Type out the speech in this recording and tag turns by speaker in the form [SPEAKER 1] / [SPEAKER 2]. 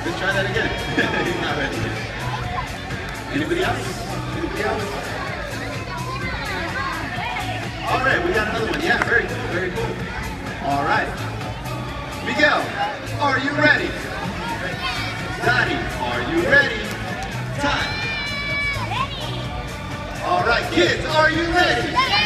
[SPEAKER 1] Let's try that again. He's not ready yet. Anybody else? Anybody else? All right, we got another one. Yeah, very cool, very cool. All right. Miguel, are you ready? Dottie, are you ready? Time. All right, kids, are you ready?